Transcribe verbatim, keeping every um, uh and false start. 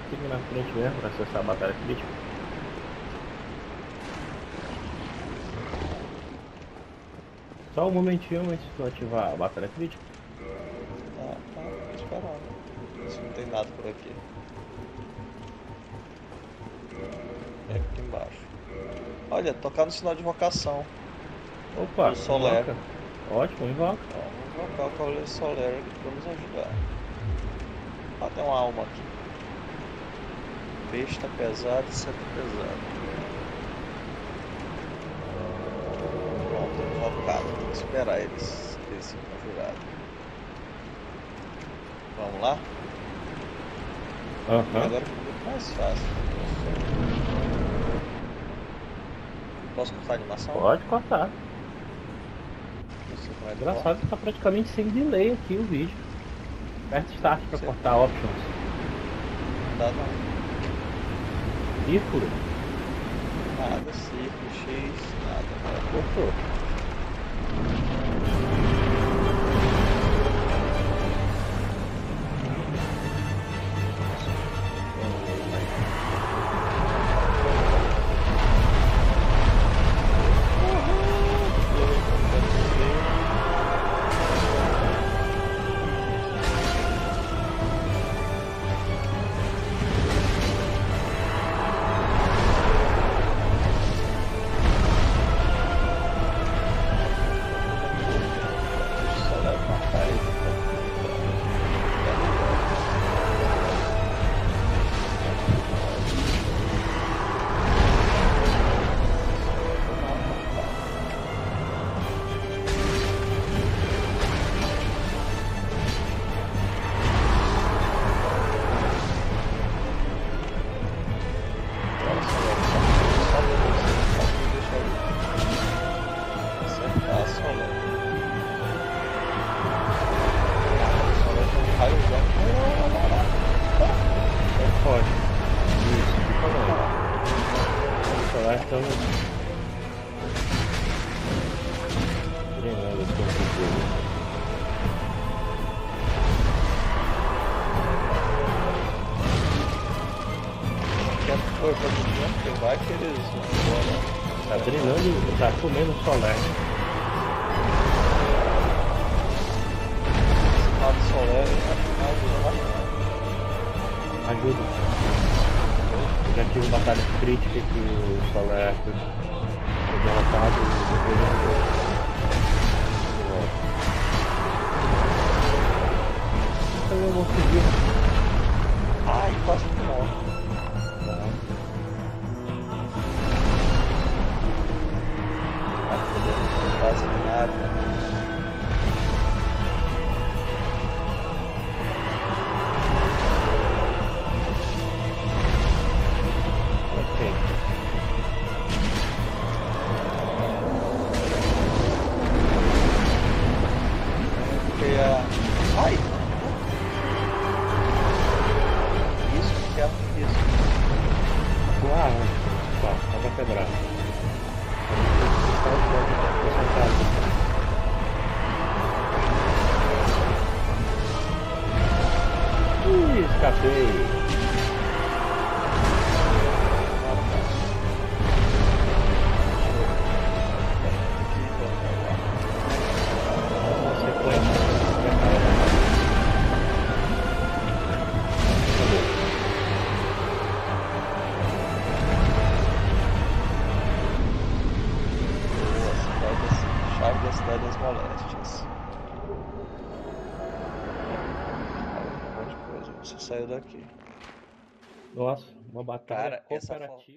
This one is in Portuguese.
Fica na frente mesmo pra acessar a batalha crítica. Só um momentinho antes de tu ativar a batalha crítica. Ah, tá, tô esperando. Se não tem nada por aqui. É aqui embaixo. Olha, tocar no sinal de invocação Opa, do Soler. invoca. Ótimo, invoca. Ó, vamos invocar o Cavaleiro Soler aqui pra nos ajudar. Ah, tem uma alma aqui. Besta pesado e seta pesado. Pronto, invocado. Tem que esperar eles, eles se configurarem. Vamos lá? Aham. Agora fica muito mais fácil. Posso cortar a animação? Pode cortar. Não sei como é que Engraçado que tá praticamente sem delay aqui o vídeo. Aperta Start pra Sim. cortar options. Não dá não. Círculo. Nada, círculo, X, nada. Cortou. Vai que eles vão embora. Tá drenando, tá comendo Soler. Esse lado Soler ajuda bastante. Ajuda. Eu já tive batalha crítica que o Soler foi derrotado e depois eu então eu vou seguir. Ai, quase que morre. Quase nada. Ok. Porque a. Ai! Isso que é isso. Ah, tá, tá pra quebrar. Ih, escapei. Chave da cidade das moléstias. Um monte de coisa. Você saiu daqui. Nossa, uma batalha Cara, essa cooperativa.